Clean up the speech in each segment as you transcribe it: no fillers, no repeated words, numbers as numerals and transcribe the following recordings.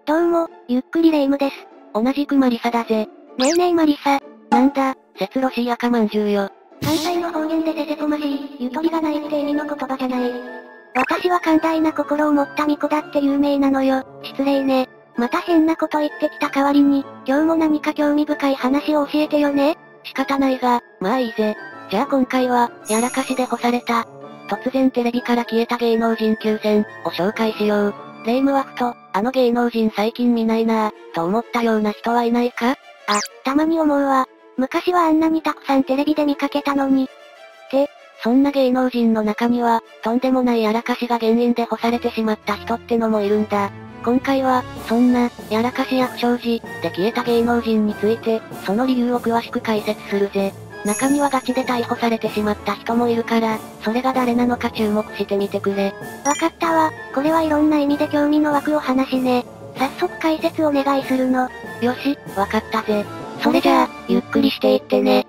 どうも、ゆっくりレ夢ムです。 同じくマリサだぜ。 ねえねえマリサ。 なんだ、節ロシー赤まんじゅうよ。 関西の方言でせせこましい、ゆとりがないって意味の言葉じゃない。私は寛大な心を持った巫女だって有名なのよ。失礼ね。また変なこと言ってきた代わりに、今日も何か興味深い話を教えてよね。 仕方ないが、まあいいぜ。じゃあ今回は、やらかしで干された。突然テレビから消えた芸能人9選を紹介しよう。レ夢ムはふと、あの芸能人最近見ないなぁ、と思ったような人はいないか？ あ、たまに思うわ。昔はあんなにたくさんテレビで見かけたのに。 そんな芸能人の中には、とんでもないやらかしが原因で干されてしまった人ってのもいるんだ。今回は、そんな、やらかしや不祥事、で消えた芸能人について、その理由を詳しく解説するぜ。中にはガチで逮捕されてしまった人もいるから、それが誰なのか注目してみてくれ。 わかったわ。これはいろんな意味で興味の湧くお話ね。早速解説お願いするの。 よし、わかったぜ。それじゃあ、ゆっくりしていってね。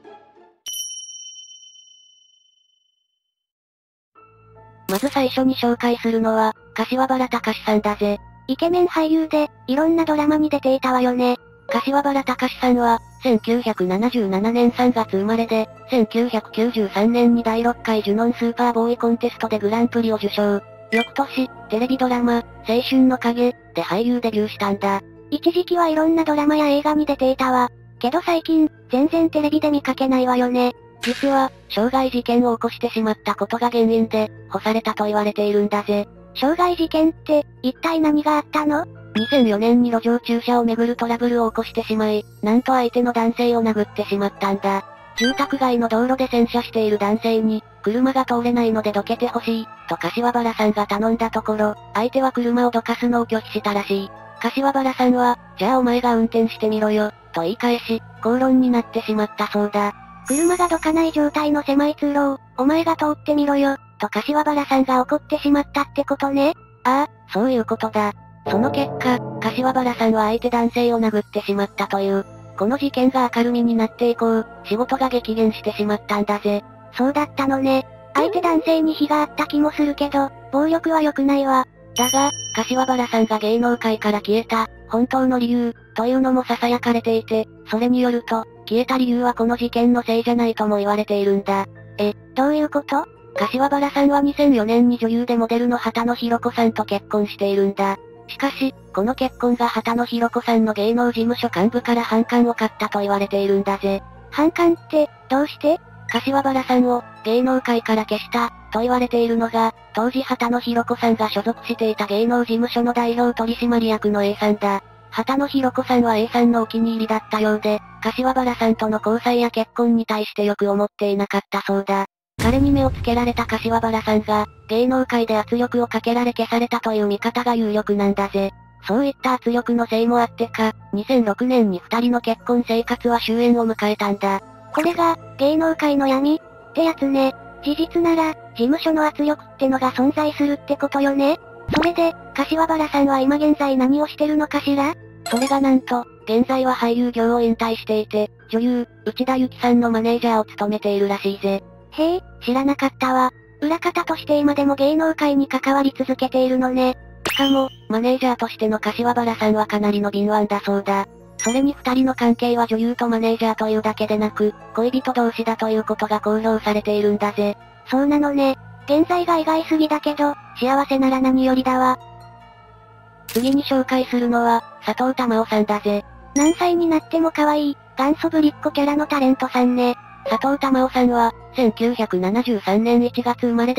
まず最初に紹介するのは、柏原隆さんだぜ。 イケメン俳優で、いろんなドラマに出ていたわよね。 柏原隆さんは、1977年3月生まれで、1993年に第6回ジュノンスーパーボーイコンテストでグランプリを受賞。翌年、テレビドラマ、青春の影、で俳優デビューしたんだ。 一時期はいろんなドラマや映画に出ていたわ。けど最近、全然テレビで見かけないわよね。 実は、傷害事件を起こしてしまったことが原因で、干されたと言われているんだぜ。 傷害事件って、一体何があったの ？2004年に路上駐車をめぐるトラブルを起こしてしまい、なんと相手の男性を殴ってしまったんだ。住宅街の道路で洗車している男性に、車が通れないのでどけてほしい、と柏原さんが頼んだところ、相手は車をどかすのを拒否したらしい。柏原さんは、じゃあお前が運転してみろよ、と言い返し、口論になってしまったそうだ。 車がどかない状態の狭い通路を、お前が通ってみろよ、と柏原さんが怒ってしまったってことね。 ああ、そういうことだ。その結果、柏原さんは相手男性を殴ってしまったという。この事件が明るみになって以降、仕事が激減してしまったんだぜ。 そうだったのね。相手男性に非があった気もするけど、暴力は良くないわ。 だが、柏原さんが芸能界から消えた、本当の理由、というのも囁かれていて、それによると、消えた理由はこの事件のせいじゃないとも言われているんだ。 どういうこと？ 柏原さんは2004年に女優でモデルの畑野博子さんと結婚しているんだ。しかし、この結婚が畑野博子さんの芸能事務所幹部から反感を買ったと言われているんだぜ。 反感って、どうして？ 柏原さんを、芸能界から消した、と言われているのが、当時畑野博子さんが所属していた芸能事務所の代表取締役の A さんだ。畑野博子さんは A さんのお気に入りだったようで、柏原さんとの交際や結婚に対してよく思っていなかったそうだ。彼に目をつけられた柏原さんが、芸能界で圧力をかけられ消されたという見方が有力なんだぜ。そういった圧力のせいもあってか、2006年に二人の結婚生活は終焉を迎えたんだ。 これが、芸能界の闇ってやつね。事実なら、事務所の圧力ってのが存在するってことよね。それで、柏原さんは今現在何をしてるのかしら？ それがなんと、現在は俳優業を引退していて、女優、内田有紀さんのマネージャーを務めているらしいぜ。 へえ、知らなかったわ。裏方として今でも芸能界に関わり続けているのね。 しかも、マネージャーとしての柏原さんはかなりの敏腕だそうだ。それに二人の関係は女優とマネージャーというだけでなく、恋人同士だということが公表されているんだぜ。 そうなのね。現在が意外すぎだけど、幸せなら何よりだわ。 次に紹介するのは、佐藤珠緒さんだぜ。 何歳になっても可愛い、元祖ぶりっ子キャラのタレントさんね。 佐藤珠緒さんは、1973年1月生まれで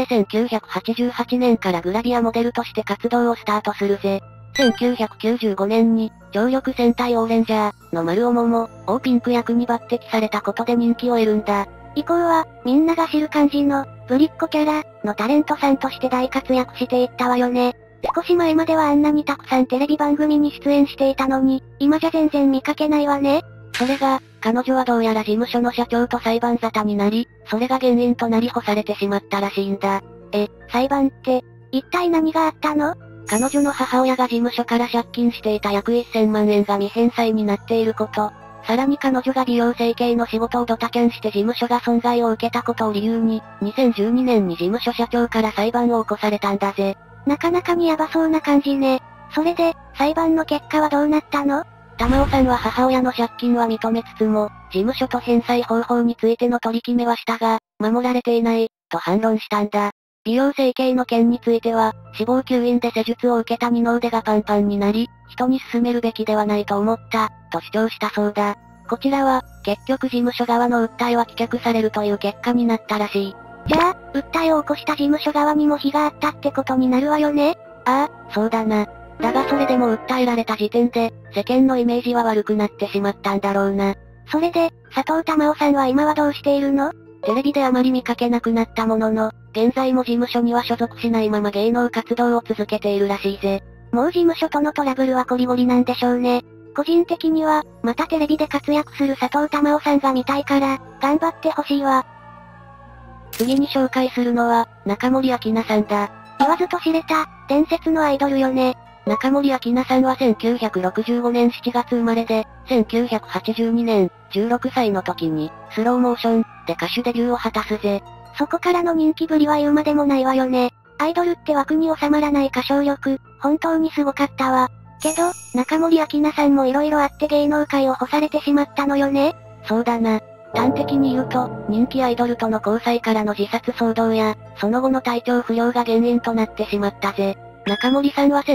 1988年からグラビアモデルとして活動をスタートするぜ。1995年に、常緑戦隊オーレンジャーの丸尾桃をピンク役に抜擢されたことで人気を得るんだ。 以降は、みんなが知る感じの、ぶりっ子キャラのタレントさんとして大活躍していったわよね。少し前まではあんなにたくさんテレビ番組に出演していたのに、今じゃ全然見かけないわね。 それが、彼女はどうやら事務所の社長と裁判沙汰になり、それが原因となり干されてしまったらしいんだ。 裁判って、一体何があったの？ 彼女の母親が事務所から借金していた約1000万円が未返済になっていること。さらに彼女が美容整形の仕事をドタキャンして事務所が損害を受けたことを理由に、2012年に事務所社長から裁判を起こされたんだぜ。 なかなかにヤバそうな感じね。それで、 裁判の結果はどうなったの？ 玉緒さんは母親の借金は認めつつも、事務所と返済方法についての取り決めはしたが、守られていない、と反論したんだ。美容整形の件については、死亡吸引で施術を受けた二の腕がパンパンになり、人に勧めるべきではないと思った、と主張したそうだ。こちらは、結局事務所側の訴えは棄却されるという結果になったらしい。 じゃあ、訴えを起こした事務所側にも非があったってことになるわよね？ ああ、そうだな。だがそれでも訴えられた時点で、世間のイメージは悪くなってしまったんだろうな。 それで、佐藤玉緒さんは今はどうしているの？ テレビであまり見かけなくなったものの、現在も事務所には所属しないまま芸能活動を続けているらしいぜ。 もう事務所とのトラブルはこりごりなんでしょうね。個人的には、またテレビで活躍する佐藤玉緒さんが見たいから、頑張ってほしいわ。 次に紹介するのは、中森明菜さんだ。 言わずと知れた、伝説のアイドルよね。 中森明菜さんは1965年7月生まれで、1982年、16歳の時に、スローモーション、で歌手デビューを果たすぜ。 そこからの人気ぶりは言うまでもないわよね。アイドルって枠に収まらない歌唱力、本当にすごかったわ。けど、中森明菜さんも色々あって芸能界を干されてしまったのよね。 そうだな。端的に言うと、人気アイドルとの交際からの自殺騒動や、その後の体調不良が原因となってしまったぜ。中森さんは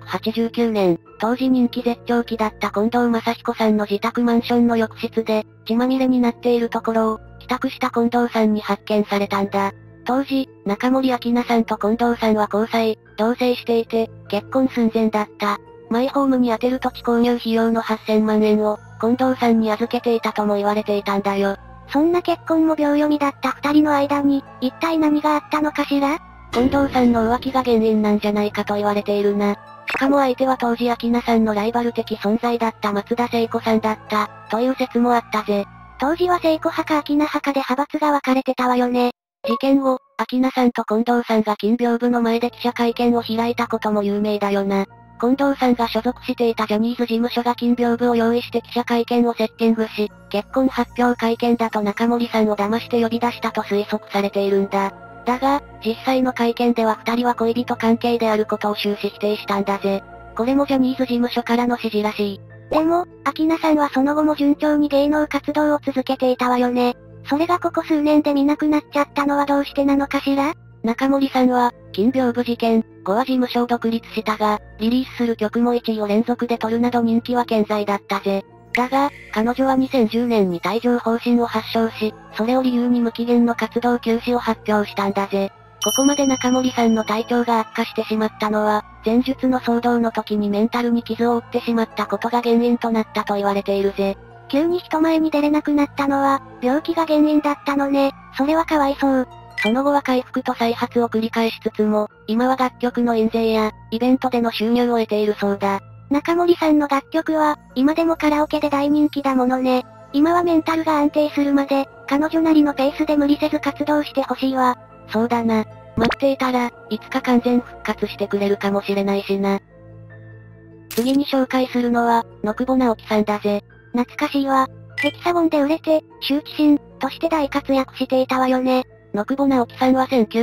1989年、当時人気絶頂期だった近藤真彦さんの自宅マンションの浴室で、血まみれになっているところを、帰宅した近藤さんに発見されたんだ。当時、中森明菜さんと近藤さんは交際、同棲していて、結婚寸前だった。マイホームに充てる土地購入費用の8000万円を、近藤さんに預けていたとも言われていたんだよ。 そんな結婚も秒読みだった二人の間に、一体何があったのかしら？ 近藤さんの浮気が原因なんじゃないかと言われているな。しかも相手は当時明菜さんのライバル的存在だった松田聖子さんだった、という説もあったぜ。 当時は聖子派か明菜派かで派閥が分かれてたわよね。 事件後、明菜さんと近藤さんが金屏風の前で記者会見を開いたことも有名だよな。近藤さんが所属していたジャニーズ事務所が金屏風を用意して記者会見をセッティングし、結婚発表会見だと中森さんを騙して呼び出したと推測されているんだ。だが、実際の会見では二人は恋人関係であることを終始否定したんだぜ。これもジャニーズ事務所からの指示らしい。 でも、明菜さんはその後も順調に芸能活動を続けていたわよね。それがここ数年で見なくなっちゃったのはどうしてなのかしら？ 中森さんは、金屏風事件後は事務所を独立したが、リリースする曲も1位を連続で取るなど人気は健在だったぜ。だが、彼女は2010年に帯状疱疹を発症し、それを理由に無期限の活動休止を発表したんだぜ。ここまで中森さんの体調が悪化してしまったのは、前述の騒動の時にメンタルに傷を負ってしまったことが原因となったと言われているぜ。 急に人前に出れなくなったのは、病気が原因だったのね。それはかわいそう。 その後は回復と再発を繰り返しつつも、今は楽曲の印税や、イベントでの収入を得ているそうだ。 中森さんの楽曲は、今でもカラオケで大人気だものね。今はメンタルが安定するまで、彼女なりのペースで無理せず活動してほしいわ。 そうだな。待っていたら、いつか完全復活してくれるかもしれないしな。次に紹介するのは、野久保直樹さんだぜ。 懐かしいわ。ヘキサゴンで売れて、羞恥心、として大活躍していたわよね。 野久保直樹さんは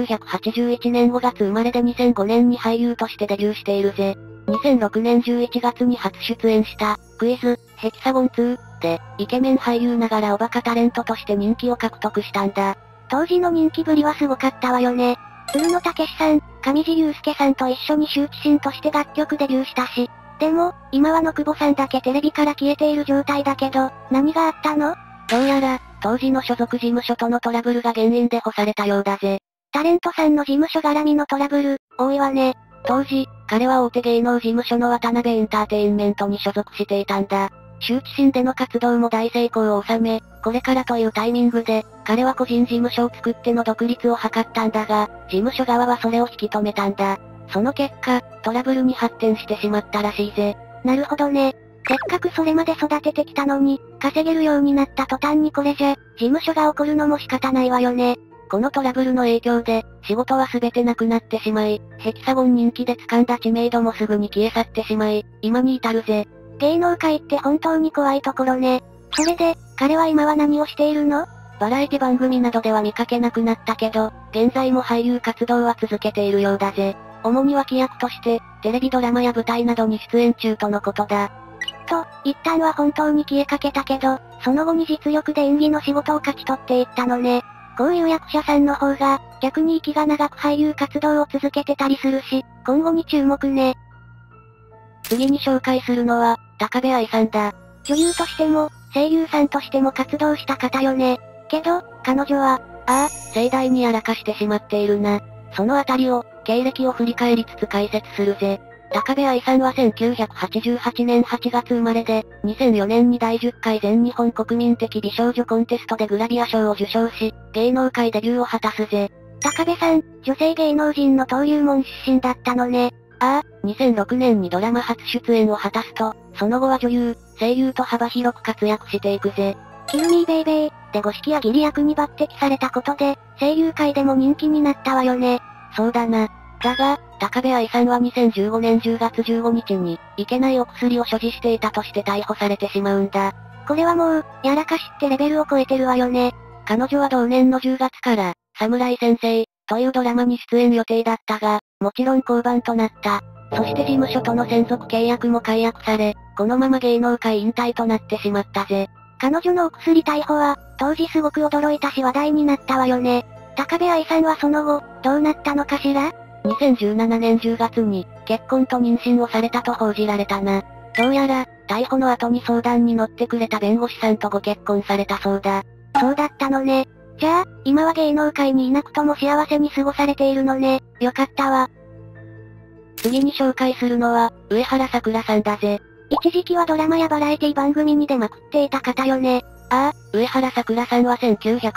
1981年5月生まれで2005年に俳優としてデビューしているぜ。2006年11月に初出演した、クイズ、ヘキサゴン2で、イケメン俳優ながらおバカタレントとして人気を獲得したんだ。 当時の人気ぶりはすごかったわよね。鶴野武さん、上地雄介さんと一緒に羞恥心として楽曲デビューしたし。でも、今は野久保さんだけテレビから消えている状態だけど、何があったの？ どうやら、当時の所属事務所とのトラブルが原因で干されたようだぜ。 タレントさんの事務所絡みのトラブル、多いわね。 当時、彼は大手芸能事務所の渡辺エンターテインメントに所属していたんだ。羞恥心での活動も大成功を収め、これからというタイミングで、彼は個人事務所を作っての独立を図ったんだが、事務所側はそれを引き止めたんだ。その結果、トラブルに発展してしまったらしいぜ。 なるほどね。せっかくそれまで育ててきたのに、稼げるようになった途端にこれじゃ、事務所が怒るのも仕方ないわよね。 このトラブルの影響で、仕事は全てなくなってしまい、ヘキサゴン人気で掴んだ知名度もすぐに消え去ってしまい、今に至るぜ。 芸能界って本当に怖いところね。それで、彼は今は何をしているの？ バラエティ番組などでは見かけなくなったけど、現在も俳優活動は続けているようだぜ。 主に脇役として、テレビドラマや舞台などに出演中とのことだ。 一旦は本当に消えかけたけど、その後に実力で演技の仕事を勝ち取っていったのね。こういう役者さんの方が、逆に息が長く俳優活動を続けてたりするし、今後に注目ね。 次に紹介するのは、高部愛さんだ。 女優としても、声優さんとしても活動した方よね。けど、彼女は、 盛大にやらかしてしまっているな。そのあたりを、経歴を振り返りつつ解説するぜ。高部愛さんは1988年8月生まれで、2004年に第10回全日本国民的美少女コンテストでグラビア賞を受賞し、芸能界デビューを果たすぜ。 高部さん、女性芸能人の登竜門出身だったのね。 2006年にドラマ初出演を果たすと、その後は女優、声優と幅広く活躍していくぜ。 キルミーベイベーで五色や義理役に抜擢されたことで、声優界でも人気になったわよね。 そうだな。だが、高部愛さんは2015年10月15日に、いけないお薬を所持していたとして逮捕されてしまうんだ。 これはもう、やらかしってレベルを超えてるわよね。 彼女は同年の10月から、侍先生、というドラマに出演予定だったが、もちろん降板となった。そして事務所との専属契約も解約され、このまま芸能界引退となってしまったぜ。 彼女のお薬逮捕は、当時すごく驚いたし話題になったわよね。高部愛さんはその後、どうなったのかしら？ 2017年10月に、結婚と妊娠をされたと報じられたな。どうやら、逮捕の後に相談に乗ってくれた弁護士さんとご結婚されたそうだ。 そうだったのね。じゃあ、今は芸能界にいなくとも幸せに過ごされているのね。よかったわ。 次に紹介するのは、上原さくらさんだぜ。 一時期はドラマやバラエティ番組に出まくっていた方よね。 上原さくらさんは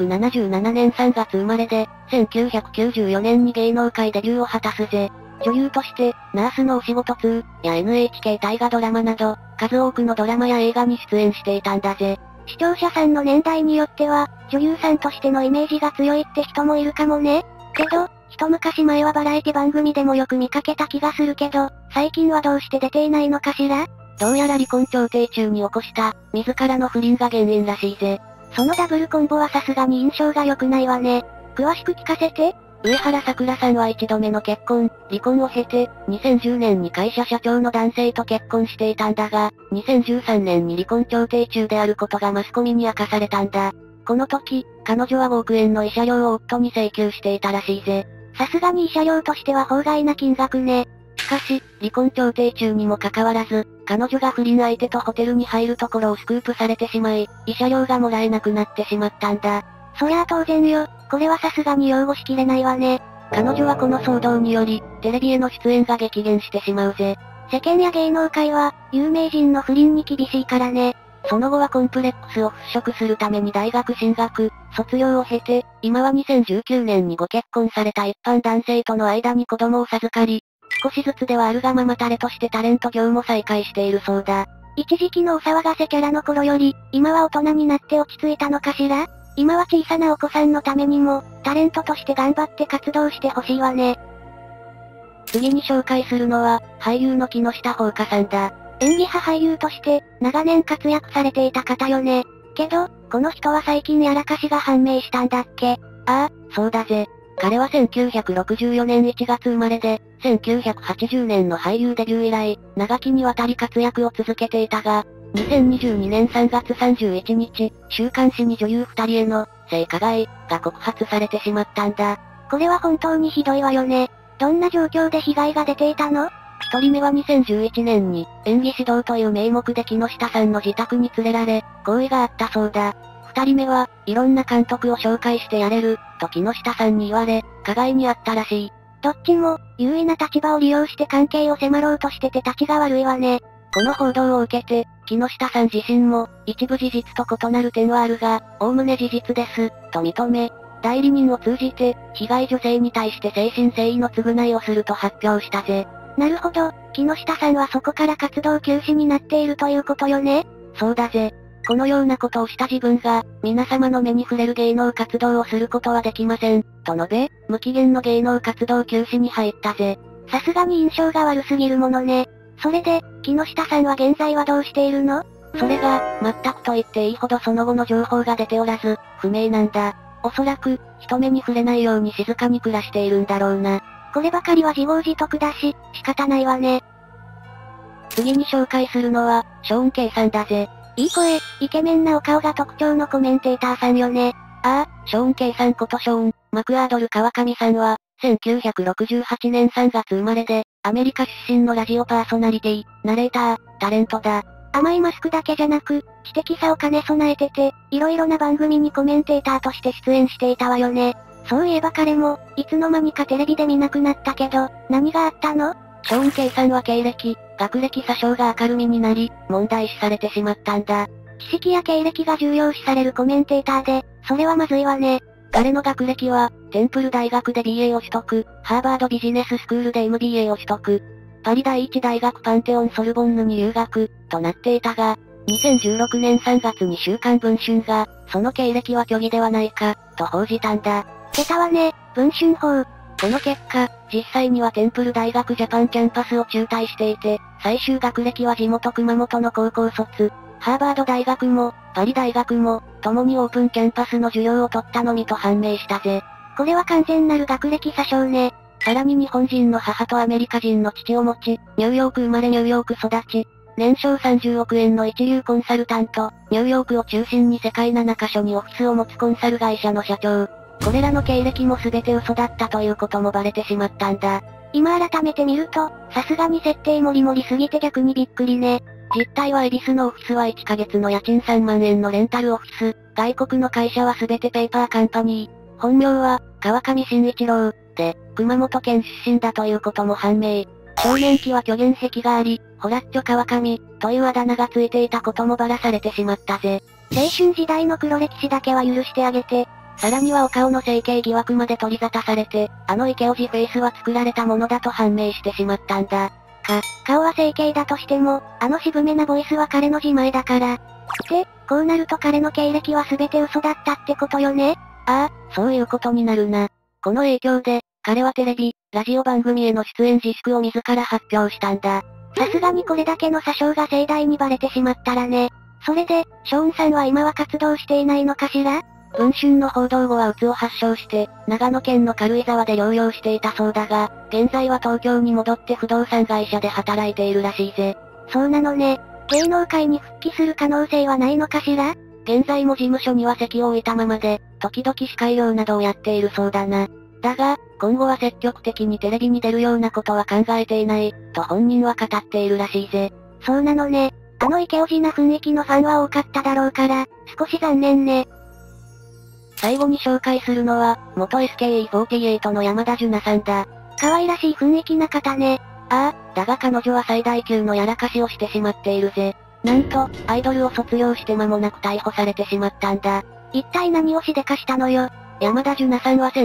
1977年3月生まれで、1994年に芸能界デビューを果たすぜ。女優として、ナースのお仕事2や NHK 大河ドラマなど、数多くのドラマや映画に出演していたんだぜ。 視聴者さんの年代によっては、女優さんとしてのイメージが強いって人もいるかもね。けど、一昔前はバラエティ番組でもよく見かけた気がするけど、最近はどうして出ていないのかしら？ どうやら離婚調停中に起こした、自らの不倫が原因らしいぜ。 そのダブルコンボはさすがに印象が良くないわね。詳しく聞かせて。 上原さくらさんは一度目の結婚、離婚を経て、2010年に会社社長の男性と結婚していたんだが、2013年に離婚調停中であることがマスコミに明かされたんだ。この時、彼女は5億円の慰謝料を夫に請求していたらしいぜ。 さすがに慰謝料としては法外な金額ね。 しかし、離婚調停中にもかかわらず、彼女が不倫相手とホテルに入るところをスクープされてしまい、慰謝料がもらえなくなってしまったんだ。 そりゃあ当然よ。これはさすがに擁護しきれないわね。 彼女はこの騒動により、テレビへの出演が激減してしまうぜ。 世間や芸能界は、有名人の不倫に厳しいからね。 その後はコンプレックスを払拭するために大学進学、卒業を経て、今は2019年にご結婚された一般男性との間に子供を授かり、少しずつではあるがママタレとしてタレント業も再開しているそうだ。 一時期のお騒がせキャラの頃より、今は大人になって落ち着いたのかしら？今は小さなお子さんのためにも、タレントとして頑張って活動してほしいわね。 次に紹介するのは、俳優の木下ほうかさんだ。 演技派俳優として、長年活躍されていた方よね。けど、この人は最近やらかしが判明したんだっけ？ そうだぜ。彼は1964年1月生まれで、1980年の俳優デビュー以来、長きにわたり活躍を続けていたが、2022年3月31日、週刊誌に女優2人への、性加害、が告発されてしまったんだ。 これは本当にひどいわよね。どんな状況で被害が出ていたの？ 一人目は2011年に、演技指導という名目で木下さんの自宅に連れられ、行為があったそうだ。二人目は、いろんな監督を紹介してやれる、と木下さんに言われ、加害にあったらしい。 どっちも、優位な立場を利用して関係を迫ろうとしてて立ちが悪いわね。 この報道を受けて、木下さん自身も、一部事実と異なる点はあるが、おおむね事実です、と認め、代理人を通じて、被害女性に対して誠心誠意の償いをすると発表したぜ。 なるほど、木下さんはそこから活動休止になっているということよね。 そうだぜ。このようなことをした自分が、皆様の目に触れる芸能活動をすることはできません、と述べ、無期限の芸能活動休止に入ったぜ。 さすがに印象が悪すぎるものね。それで、木下さんは現在はどうしているの？ それが、全くと言っていいほどその後の情報が出ておらず、不明なんだ。おそらく、人目に触れないように静かに暮らしているんだろうな。 こればかりは自業自得だし、仕方ないわね。 次に紹介するのは、ショーン・ケイさんだぜ。 いい声、イケメンなお顔が特徴のコメンテーターさんよね。 ああ、ショーン・ケイさんことショーン・マクアードル川上さんは、1968年3月生まれで、アメリカ出身のラジオパーソナリティ、ナレーター、タレントだ。 甘いマスクだけじゃなく、知的さを兼ね備えてて、色々な番組にコメンテーターとして出演していたわよね。そういえば彼も、いつの間にかテレビで見なくなったけど、何があったの？ ショーン・ケイさんは経歴、学歴詐称が明るみになり、問題視されてしまったんだ。 知識や経歴が重要視されるコメンテーターで、それはまずいわね。 彼の学歴は、テンプル大学で BA を取得、ハーバードビジネススクールで MBA を取得、パリ第一大学パンテオンソルボンヌに留学、となっていたが、2016年3月に週刊文春が、その経歴は虚偽ではないか、と報じたんだ。 出たわね、文春法。 この結果、実際にはテンプル大学ジャパンキャンパスを中退していて、最終学歴は地元熊本の高校卒。ハーバード大学も、パリ大学も、共にオープンキャンパスの授業を取ったのみと判明したぜ。 これは完全なる学歴詐称ね。 さらに日本人の母とアメリカ人の父を持ち、ニューヨーク生まれニューヨーク育ち、年商30億円の一流コンサルタント、ニューヨークを中心に世界7カ所にオフィスを持つコンサル会社の社長。これらの経歴も全て嘘だったということもバレてしまったんだ。 今改めて見ると、さすがに設定もりもりすぎて逆にびっくりね。 実態は恵比寿のオフィスは1ヶ月の家賃3万円のレンタルオフィス、外国の会社は全てペーパーカンパニー。本名は、川上慎一郎、で、熊本県出身だということも判明。少年期は虚言癖があり、ホラッチョ川上、というあだ名がついていたこともばらされてしまったぜ。 青春時代の黒歴史だけは許してあげて。 さらにはお顔の整形疑惑まで取り沙汰されて、あのイケオジフェイスは作られたものだと判明してしまったんだ。 顔は整形だとしても、あの渋めなボイスは彼の自前だから。って、こうなると彼の経歴は全て嘘だったってことよね。 ああ、そういうことになるな。この影響で、彼はテレビ、ラジオ番組への出演自粛を自ら発表したんだ。 さすがにこれだけの詐称が盛大にバレてしまったらね。それで、ショーンさんは今は活動していないのかしら？ 文春の報道後は鬱を発症して、長野県の軽井沢で療養していたそうだが、現在は東京に戻って不動産会社で働いているらしいぜ。 そうなのね。芸能界に復帰する可能性はないのかしら？ 現在も事務所には籍を置いたままで、時々司会業などをやっているそうだな。だが、今後は積極的にテレビに出るようなことは考えていない、と本人は語っているらしいぜ。 そうなのね。あのイケオジな雰囲気のファンは多かっただろうから、少し残念ね。 最後に紹介するのは、元 SKE48 の山田樹奈さんだ。 可愛らしい雰囲気な方ね。 ああ、だが彼女は最大級のやらかしをしてしまっているぜ。なんと、アイドルを卒業して間もなく逮捕されてしまったんだ。 一体何をしでかしたのよ。 山田樹奈さんは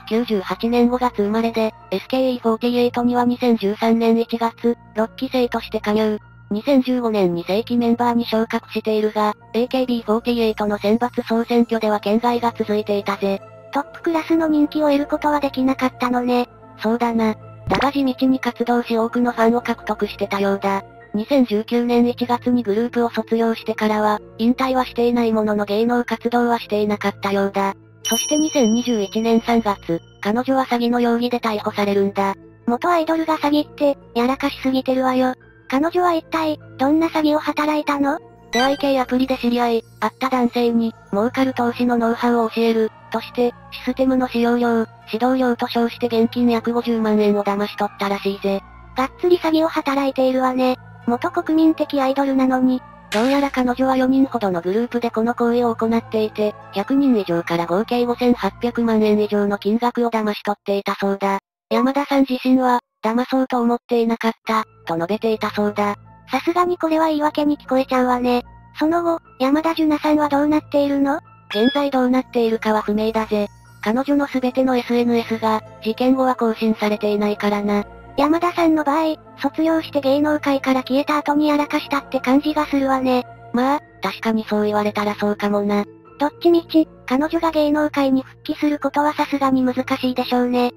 1998年5月生まれで、SKE48 には2013年1月、6期生として加入。2015年に正規メンバーに昇格しているが、AKB48 の選抜総選挙では圏外が続いていたぜ。 トップクラスの人気を得ることはできなかったのね。 そうだな。だが地道に活動し多くのファンを獲得してたようだ。2019年1月にグループを卒業してからは、引退はしていないものの芸能活動はしていなかったようだ。そして2021年3月、彼女は詐欺の容疑で逮捕されるんだ。 元アイドルが詐欺って、やらかしすぎてるわよ。彼女は一体、どんな詐欺を働いたの？ 出会い系アプリで知り合い、会った男性に、儲かる投資のノウハウを教える、として、システムの使用料、指導料と称して現金約50万円を騙し取ったらしいぜ。 がっつり詐欺を働いているわね。元国民的アイドルなのに。 どうやら彼女は4人ほどのグループでこの行為を行っていて、100人以上から合計5800万円以上の金額を騙し取っていたそうだ。山田さん自身は、騙そうと思っていなかった、と述べていたそうだ。 さすがにこれは言い訳に聞こえちゃうわね。その後、山田樹奈さんはどうなっているの？ 現在どうなっているかは不明だぜ。彼女のすべての SNS が、事件後は更新されていないからな。 山田さんの場合、卒業して芸能界から消えた後にやらかしたって感じがするわね。 まあ、確かにそう言われたらそうかもな。 どっちみち、彼女が芸能界に復帰することはさすがに難しいでしょうね。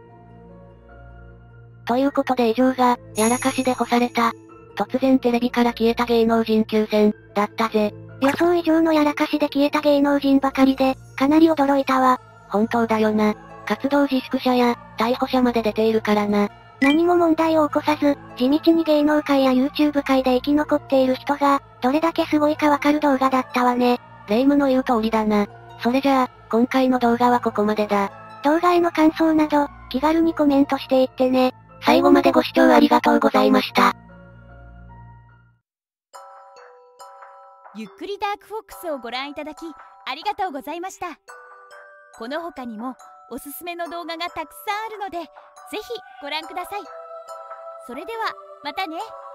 ということで以上が、やらかしで干された。突然テレビから消えた芸能人9選、だったぜ。 予想以上のやらかしで消えた芸能人ばかりで、かなり驚いたわ。 本当だよな。 活動自粛者や、逮捕者まで出ているからな。 何も問題を起こさず、地道に芸能界や YouTube 界で生き残っている人が、どれだけすごいかわかる動画だったわね。 霊夢の言う通りだな。それじゃあ、今回の動画はここまでだ。 動画への感想など、気軽にコメントしていってね。 最後までご視聴ありがとうございました。 ゆっくりダークフォックスをご覧いただき、ありがとうございました。この他にも、おすすめの動画がたくさんあるので、ぜひご覧ください。それでは、またね。